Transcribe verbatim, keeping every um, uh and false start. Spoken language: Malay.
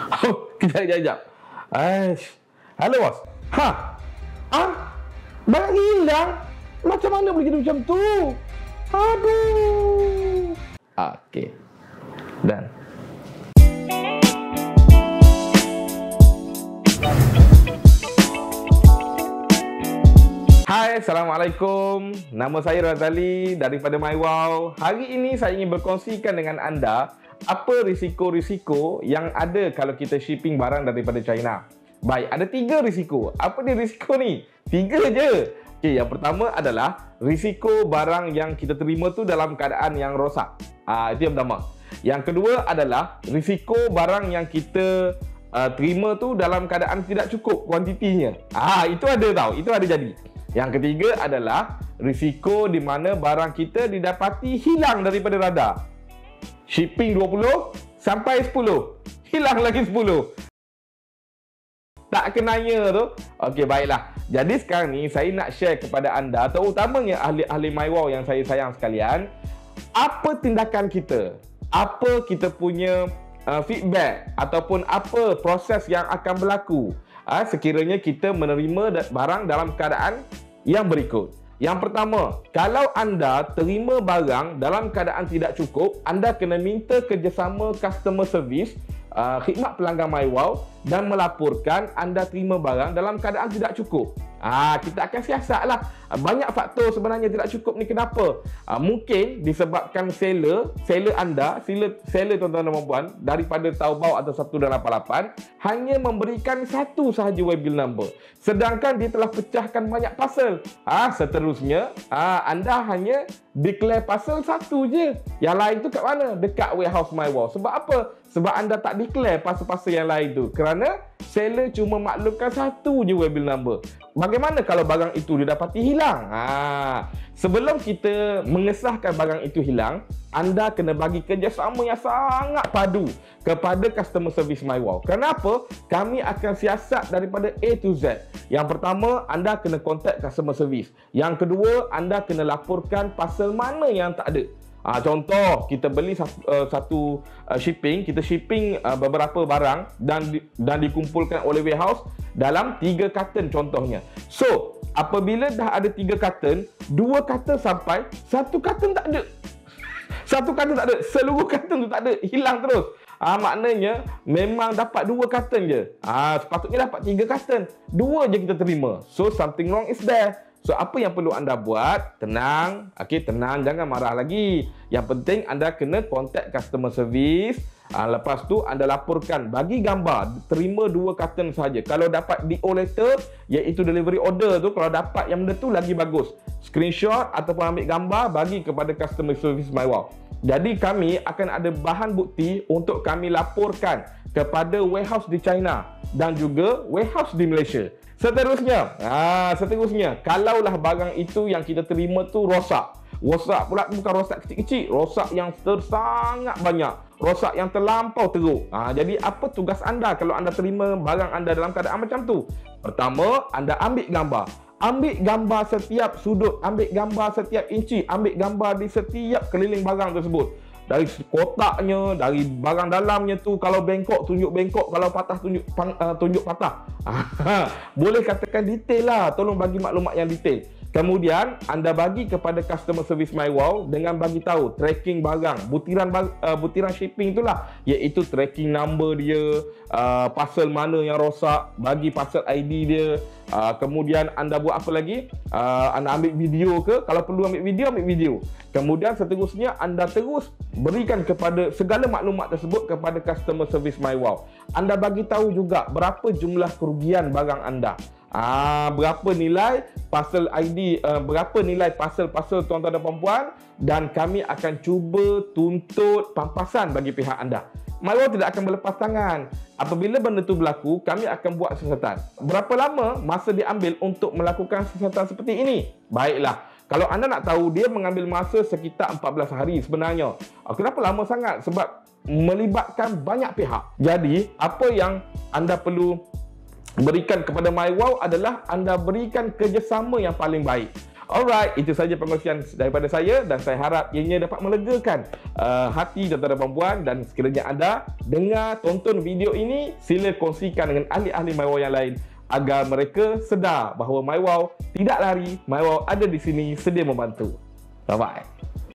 Oh, kejap, kejap, kejap. Aish. Halo, bos. Ha? Ah? Barang hilang? Macam mana boleh jadi macam tu? Aduh. Okey. Dan. Hai, Assalamualaikum. Nama saya Razali daripada MyWow. Hari ini saya ingin berkongsikan dengan anda apa risiko-risiko yang ada kalau kita shipping barang daripada China. Baik, ada tiga risiko. Apa dia risiko ni? Tiga je. Okey, yang pertama adalah risiko barang yang kita terima tu dalam keadaan yang rosak. Ah, itu yang pertama. Yang kedua adalah risiko barang yang kita uh, terima tu dalam keadaan tidak cukup kuantitinya. Ah, itu ada tau, itu ada jadi. Yang ketiga adalah risiko di mana barang kita didapati hilang daripada radar. Shipping dua puluh sampai sepuluh. Hilang lagi sepuluh. Tak kenanya tu. Okey, baiklah. Jadi sekarang ni saya nak share kepada anda, terutamanya ahli-ahli MyWow yang saya sayang sekalian, apa tindakan kita? Apa kita punya uh, feedback ataupun apa proses yang akan berlaku uh, sekiranya kita menerima barang dalam keadaan yang berikut. Yang pertama, kalau anda terima barang dalam keadaan tidak cukup, anda kena minta kerjasama customer service, uh, khidmat pelanggan MyWow dan melaporkan anda terima barang dalam keadaan tidak cukup. Ah, kita akan siasatlah. Banyak faktor sebenarnya tidak cukup ni kenapa? Ah, mungkin disebabkan seller, seller anda, seller, seller tuan-tuan dan puan-puan daripada Taobao atau satu dan lapan lapan hanya memberikan satu sahaja waybill number. Sedangkan dia telah pecahkan banyak parcel. Ah, seterusnya, ah, anda hanya declare parcel satu je. Yang lain tu kat mana? Dekat warehouse MyWow. Sebab apa? Sebab anda tak declare parcel-parcel yang lain tu. Kerana seller cuma maklumkan satu je waybill number. Bagaimana kalau barang itu didapati hilang? Ha, sebelum kita mengesahkan barang itu hilang, anda kena bagi kerjasama yang sangat padu kepada customer service MyWow. Kenapa? Kami akan siasat daripada A to Z. Yang pertama, anda kena contact customer service. Yang kedua, anda kena laporkan parcel mana yang tak ada. Ha, contoh, kita beli satu, uh, satu uh, shipping, kita shipping uh, beberapa barang dan di, dan dikumpulkan oleh warehouse dalam tiga carton contohnya. So, apabila dah ada tiga carton, dua carton sampai, satu carton tak ada. Satu carton tak ada, seluruh carton tu tak ada, hilang terus. Ah, maknanya memang dapat dua carton je. Ah, sepatutnya dapat tiga carton. Dua je kita terima. So, something wrong is there. So, apa yang perlu anda buat? Tenang. Okey, tenang. Jangan marah lagi. Yang penting anda kena contact customer service. Ha, lepas tu anda laporkan. Bagi gambar. Terima dua carton saja. Kalau dapat D O letter, iaitu delivery order tu, kalau dapat yang benda tu lagi bagus. Screenshot ataupun ambil gambar bagi kepada customer service MyWow. Jadi kami akan ada bahan bukti untuk kami laporkan kepada warehouse di China dan juga warehouse di Malaysia. Seterusnya, ha, seterusnya, kalaulah barang itu yang kita terima tu rosak. Rosak pula bukan rosak kecil-kecil, rosak yang sangat banyak. Rosak yang terlampau teruk. Ha, jadi apa tugas anda kalau anda terima barang anda dalam keadaan macam tu? Pertama, anda ambil gambar. Ambil gambar setiap sudut, ambil gambar setiap inci, ambil gambar di setiap keliling barang tersebut. Dari kotaknya, dari barang dalamnya tu, kalau bengkok tunjuk bengkok, kalau patah tunjuk uh, tunjuk patah. Boleh katakan detail lah, tolong bagi maklumat yang detail. Kemudian anda bagi kepada customer service MyWow dengan bagi tahu tracking barang, butiran uh, butiran shipping itulah, iaitu tracking number dia, uh, parcel mana yang rosak, bagi parcel I D dia. Uh, kemudian anda buat apa lagi? Uh, anda ambil video ke? Kalau perlu ambil video, ambil video. Kemudian seterusnya anda terus berikan kepada segala maklumat tersebut kepada customer service MyWow. Anda bagi tahu juga berapa jumlah kerugian barang anda. Ah, berapa nilai parcel I D, uh, berapa nilai parcel-parcel tuan-tuan dan puan-puan, dan kami akan cuba tuntut pampasan bagi pihak anda. MyWow tidak akan berlepas tangan. Apabila benda itu berlaku, kami akan buat siasatan. Berapa lama masa diambil untuk melakukan siasatan seperti ini? Baiklah, kalau anda nak tahu, dia mengambil masa sekitar empat belas hari sebenarnya. Kenapa lama sangat? Sebab melibatkan banyak pihak. Jadi, apa yang anda perlu berikan kepada MyWow adalah anda berikan kerjasama yang paling baik. Alright, itu saja pengkongsian daripada saya dan saya harap ianya dapat melegakan uh, hati tuan-tuan dan puan-puan, dan sekiranya anda dengar, tonton video ini, sila kongsikan dengan ahli-ahli MyWow yang lain agar mereka sedar bahawa MyWow tidak lari, MyWow ada di sini sedia membantu. Bye-bye.